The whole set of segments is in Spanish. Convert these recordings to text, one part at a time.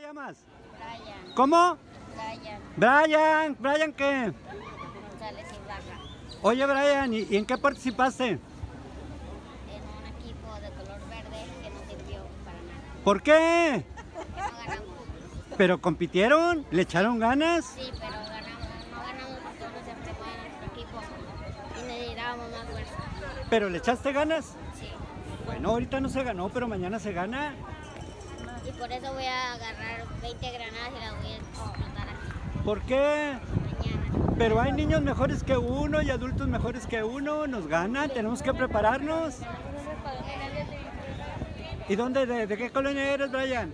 llamas? Brian. ¿Cómo? Brian. ¿Brian qué? González Ibarra. Oye, Brian, ¿y en qué participaste? En un equipo de color verde que no sirvió para nada. ¿Por qué? Porque no ganamos. ¿Pero compitieron? ¿Le echaron ganas? Sí, pero no ganamos porque no se enfocó en nuestro equipo y necesitábamos más fuerza. ¿Pero le echaste ganas? Sí. Bueno, ahorita no se ganó, pero mañana se gana. Y por eso voy a agarrar 20 granadas y las voy a explotar aquí. ¿Por qué? Mañana. Pero hay niños mejores que uno y adultos mejores que uno. Nos ganan, tenemos que prepararnos. ¿Y dónde, de qué colonia eres, Brian?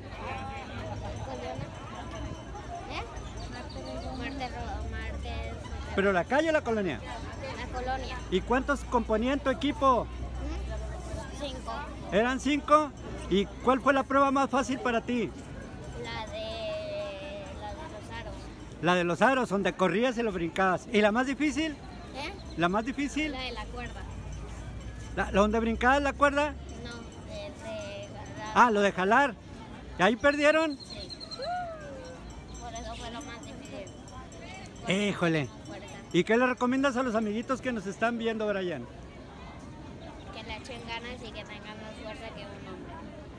Martes. ¿Pero la calle o la colonia? La colonia. ¿Y cuántos componían tu equipo? 5. ¿Eran 5? ¿Y cuál fue la prueba más fácil para ti? La de los aros. La de los aros, donde corrías y lo brincabas. ¿Y la más difícil? ¿Eh? ¿La más difícil? La de la cuerda. ¿La donde brincabas la cuerda? No, de jalar. Ah, lo de jalar. ¿Y ahí perdieron? Sí. Por eso fue lo más difícil. Híjole. Fuerza. ¿Y qué le recomiendas a los amiguitos que nos están viendo, Brian? Que le echen ganas y que tengan más fuerza que un hombre.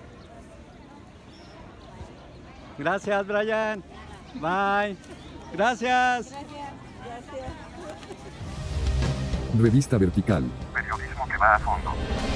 Gracias, Brian. Bye. Gracias. Revista Vertical. Periodismo que va a fondo.